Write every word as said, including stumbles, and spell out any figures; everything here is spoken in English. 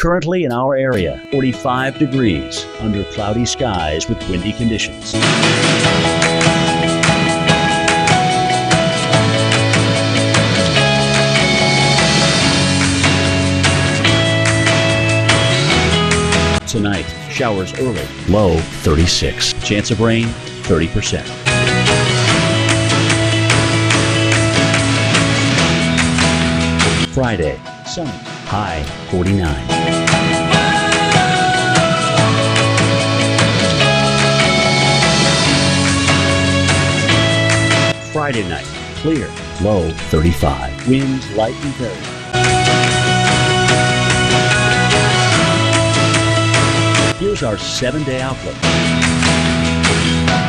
Currently in our area, forty-five degrees under cloudy skies with windy conditions. Tonight, showers early, low thirty-six. Chance of rain, thirty percent. Friday, sunny, high forty-nine. Friday night, clear, low thirty-five. Winds light and variable. Here's our seven-day outlook.